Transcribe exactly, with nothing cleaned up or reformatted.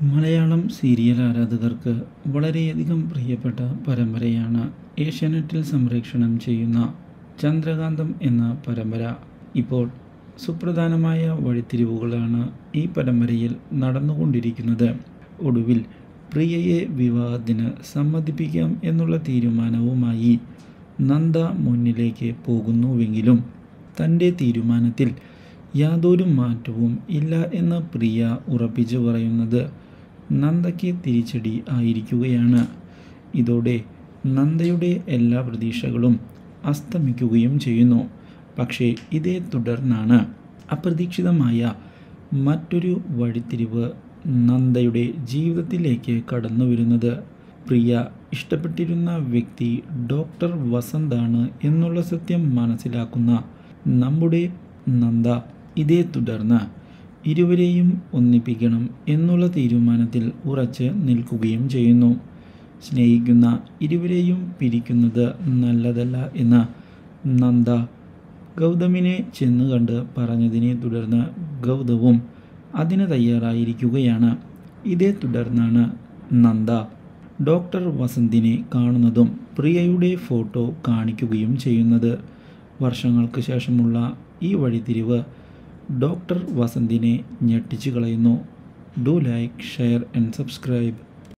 Malayalam serial ആരാധകർക്ക് വളരെയധികം പ്രിയപ്പെട്ട പരമ്പരയാണ് ഏഷ്യാനെറ്റിൽ സംപ്രേഷണം ചെയ്യുന്ന ചന്ദ്രകാന്തം എന്ന പരമ്പര. ഇപ്പോൾ സുപ്രധാനമായ വഴിത്തിരിവുകളാണ് ഈ പരമ്പരയിൽ നടന്നുകൊണ്ടിരിക്കുന്നത്. ഒടുവിൽ പ്രിയയെ വിവാഹത്തിന് സമ്മതിപ്പിക്കാം എന്നുള്ള തീരുമാനവുമായി നന്ദ മുന്നിലേക്ക് പോകുന്നുവെങ്കിലും തൻ്റെ തീരുമാനത്തിൽ യാതൊരു മാറ്റവും ഇല്ല എന്ന് പ്രിയ ഉറപ്പിച്ചു പറയുന്നത് നന്ദയ്ക്ക് തിരിച്ചടി ആയിരിക്കുകയാണ്. ഇതോടെ നന്ദയുടെ എല്ലാ പ്രതീക്ഷകളും അസ്തമിക്കുകയും ചെയ്യുന്നു. പക്ഷേ ഇതേ തുടർന്നാണ് അപ്രതീക്ഷിതമായ മറ്റൊരു വഴിത്തിരിവ് നന്ദയുടെ ജീവിതത്തിലേക്ക് കടന്നു വരുന്നത്. പ്രിയ ഇഷ്ടപ്പെട്ടിരുന്ന വ്യക്തി ഡോക്ടർ വസന്താണ് എന്നുള്ള സത്യം മനസ്സിലാക്കുന്ന നമ്മുടെ നന്ദ ഇതേ തുടർന്ന് ഇരുവരെയും ഒന്നിപ്പിക്കണം എന്നുള്ള തീരുമാനത്തിൽ ഉറച്ച് നിൽക്കുകയും ചെയ്യുന്നു. സ്നേഹിക്കുന്ന ഇരുവരെയും പിരിക്കുന്നത് നല്ലതല്ല എന്ന് നന്ദ ഗൗതമിനെ ചെന്ന് കണ്ട് പറഞ്ഞതിനെ തുടർന്ന് ഗൗതവും അതിന് തയ്യാറായിരിക്കുകയാണ്. ഇതേ തുടർന്നാണ് നന്ദ ഡോക്ടർ വസന്തിനെ കാണുന്നതും പ്രിയയുടെ ഫോട്ടോ കാണിക്കുകയും ചെയ്യുന്നത്. വർഷങ്ങൾക്ക് ശേഷമുള്ള ഈ വഴിത്തിരിവ് ഡോക്ടർ വസന്തിനെ ഞെട്ടിച്ചു കളയുന്നു. Do like, share and subscribe.